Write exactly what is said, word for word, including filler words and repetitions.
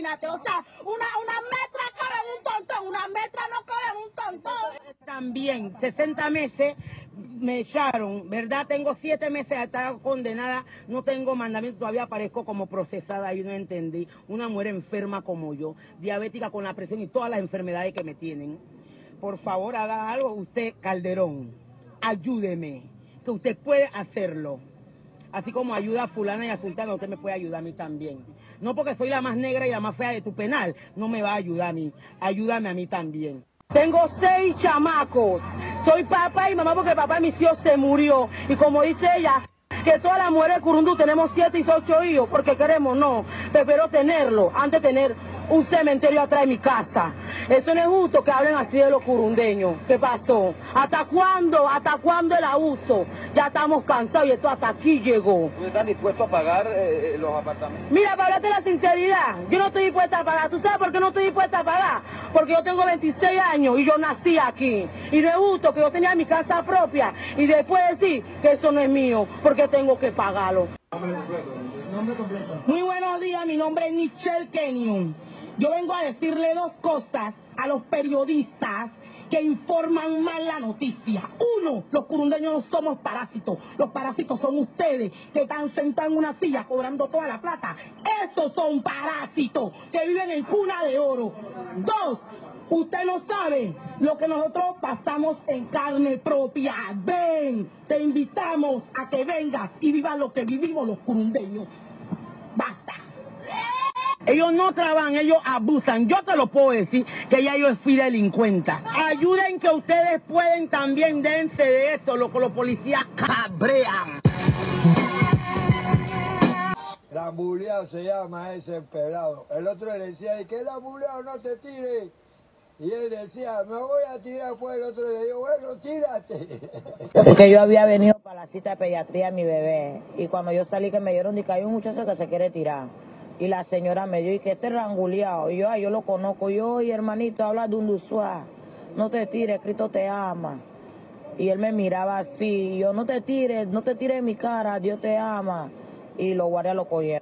imagínate, o sea, una, una metra cabe en un tontón, una metra no cabe en un tontón. También, sesenta meses me echaron, ¿verdad? Tengo siete meses a estar condenada, no tengo mandamiento, todavía aparezco como procesada y no entendí. Una mujer enferma como yo, diabética con la presión y todas las enfermedades que me tienen. Por favor, haga algo usted, Calderón, ayúdeme, que usted puede hacerlo. Así como ayuda a fulana y a sultana, usted me puede ayudar a mí también. No porque soy la más negra y la más fea de tu penal, no me va a ayudar a mí, ayúdame a mí también. Tengo seis chamacos, soy papá y mamá porque papá de mis hijos se murió. Y como dice ella, que todas las mujeres de Curundú tenemos siete y ocho hijos, porque queremos, no, prefiero tenerlo antes de tener un cementerio atrás de mi casa. Eso no es justo que hablen así de los curundeños. ¿Qué pasó? ¿Hasta cuándo? ¿Hasta cuándo el abuso? Ya estamos cansados y esto hasta aquí llegó. ¿Ustedes están dispuestos a pagar eh, los apartamentos? Mira, para hablarte la sinceridad, yo no estoy dispuesta a pagar. ¿Tú sabes por qué no estoy dispuesta a pagar? Porque yo tengo veintiséis años y yo nací aquí. Y no es justo que yo tenía mi casa propia y después decir que eso no es mío, porque tengo que pagarlo. Nombre completo. Nombre completo. Muy buenos días, mi nombre es Michelle Kenyon. Yo vengo a decirle dos cosas a los periodistas que informan mal la noticia. Uno, los curundeños no somos parásitos. Los parásitos son ustedes que están sentados en una silla cobrando toda la plata. Esos son parásitos que viven en cuna de oro. Dos, usted no sabe lo que nosotros pasamos en carne propia. Ven, te invitamos a que vengas y vivas lo que vivimos los curundeños. Basta. Ellos no trabajan, ellos abusan. Yo te lo puedo decir que ya yo fui delincuente. Ayuden que ustedes pueden también, dense de eso, lo que los policías cabrean. Lambuleado se llama ese pelado. El otro le decía, ¿y qué lambuleado? No te tires. Y él decía, me voy a tirar. Pues el otro le dijo, bueno, tírate. Porque yo había venido para la cita de pediatría a mi bebé. Y cuando yo salí que me dieron, de que hay un muchacho que se quiere tirar. Y la señora me dio, y que este ranguleado. Y yo, ay, yo lo conozco. Yo, oye, hermanito, habla de un dusua. No te tires, Cristo te ama. Y él me miraba así. Y yo, no te tires, no te tires en mi cara, Dios te ama. Y los guardias lo cogieron.